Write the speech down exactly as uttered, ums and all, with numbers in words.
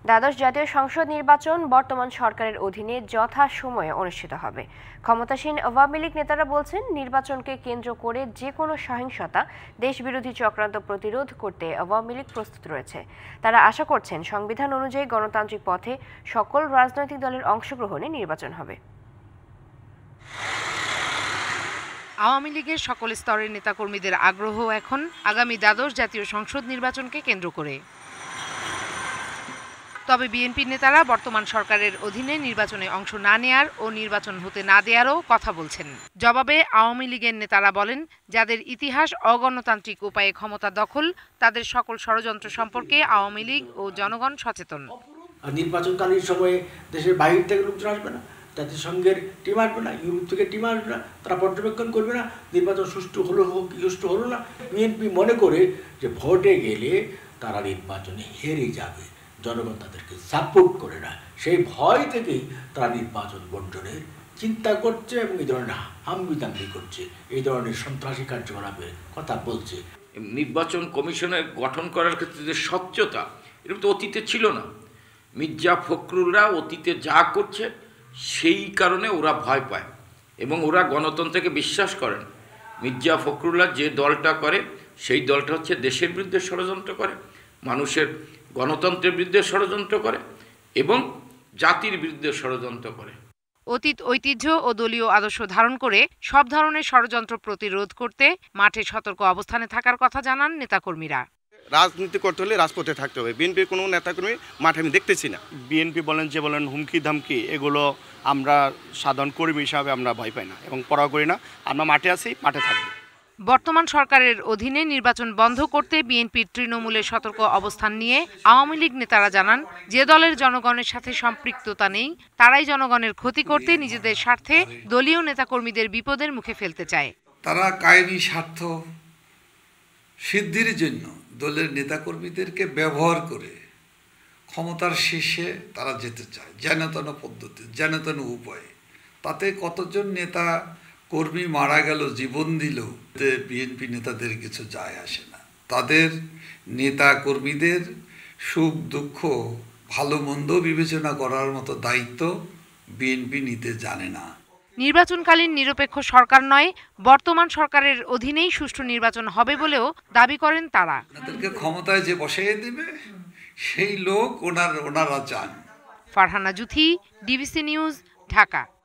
দ্বাদশ জাতীয় সংসদ নির্বাচন বর্তমান সরকারের অধীনে যথাসময়ে অনুষ্ঠিত হবে। ক্ষমতাসীন আওয়ামী লীগ নেতারা বলছেন, নির্বাচনকে কেন্দ্র করে যে কোনো সহিংসতা, দেশবিরোধী চক্রান্ত প্রতিরোধ করতে আওয়ামী লীগ প্রস্তুত রয়েছে। তারা আশা করছেন, সংবিধান অনুযায়ী গণতান্ত্রিক পথে সকল রাজনৈতিক দলের অংশগ্রহণে নির্বাচন হবে। আওয়ামী লীগের সকল স্তরের নেতাকর্মীদের আগ্রহ এখন আগামী দ্বাদশ জাতীয় সংসদ নির্বাচনকে কেন্দ্র করে। তবে বিএনপি নেতারা বর্তমান সরকারের অধীনে নির্বাচনে অংশ না নেয়ার ও নির্বাচন হতে না দেয়ারও কথা বলছেন। জবাবে আওয়ামী লীগের নেতারা বলেন, যাদের ইতিহাস অগণতান্ত্রিক উপায়ে ক্ষমতা দখল, তাদের সকল ষড়যন্ত্র সম্পর্কে আওয়ামী লীগ ও জনগণ সচেতন। নির্বাচনকালীন সময়ে দেশের বাইরে থেকে লোকজন আসবে না, জাতিসংঘের টিম আসবে না, ইউরোপ থেকে টিম আসবে না, তারা পর্যবেক্ষণ করবে না নির্বাচন সুষ্ঠু হলো হোক কি সুষ্ঠু হলো না। বিএনপি মনে করে যে ভোটে গেলে তারা নির্বাচনে হেরে যাবে, জনগণ তাদেরকে সাপোর্ট করে না, সেই ভয় থেকেই তারা নির্বাচন বর্জনের চিন্তা করছে এবং এই ধরনের হামবিদাম্বি করছে, এই ধরনের সন্ত্রাসী কার্যকলাপের কথা বলছে। নির্বাচন কমিশনের গঠন করার ক্ষেত্রে যে স্বচ্ছতা, এরকম তো অতীতে ছিল না। মির্জা ফখরুলরা অতীতে যা করছে সেই কারণে ওরা ভয় পায় এবং ওরা গণতন্ত্রকে বিশ্বাস করেন। মির্জা ফখরুলরা যে দলটা করে সেই দলটা হচ্ছে দেশের বিরুদ্ধে ষড়যন্ত্র করে, মানুষের গণতন্ত্রের বিরুদ্ধে ষড়যন্ত্র করে এবং জাতির বিরুদ্ধে ষড়যন্ত্র করে। অতীত ঐতিহ্য ও দলীয় আদর্শ ধারণ করে সব ধরনের ষড়যন্ত্র প্রতিরোধ করতে মাঠে সতর্ক অবস্থানে থাকার কথা জানান নেতাকর্মীরা। রাজনীতি করতে হলে রাজপথে থাকতে হবে। বিএনপির কোনো নেতাকর্মী মাঠে আমি দেখতেছি না। বিএনপি বলেন যে বলেন হুমকি ধামকি, এগুলো আমরা সাধারণ কর্মী হিসাবে আমরা ভয় পাই না এবং পড়া করি না। আমরা মাঠে আছি, মাঠে থাকবো। বর্তমান সরকারের অধীনে নির্বাচন বন্ধ করতে বিএনপির তৃণমূলের সতর্ক অবস্থান নিয়ে আওয়ামী লীগ নেতারা জানান, যে দলের জনগণের সাথে সম্পৃক্ততা নেই তারাই জনগণের ক্ষতি করতে নিজেদের স্বার্থে দলীয় নেতাকর্মীদের বিপদের মুখে ফেলতে চায়। তারা কায়েমি স্বার্থ সিদ্ধির জন্য দলের নেতাকর্মীদেরকে ব্যবহার করে ক্ষমতার শীর্ষে তারা যেতে চায়, যেন তেন পদ্ধতি, যেন তেন উপায়ে। তাতে কতজন নেতা কর্মী মারা গেল, জীবন দিল, বিএনপি নেতাদের কিছু যায় আসে না। তাদের নেতা কর্মীদের সুখ দুঃখ ভালো মন্দ বিবেচনা করার মতো দায়িত্ব বিএনপি নিতে জানে না। নির্বাচনকালীন নিরপেক্ষ সরকার নয়, বর্তমান সরকারের অধীনেই সুষ্ঠু নির্বাচন হবে বলেও দাবি করেন তারা। তাদেরকে ক্ষমতায় যে বসিয়ে দেবে সেই লোক ওনার ওনারা চান। Farhana Juthi, DBC news, Dhaka.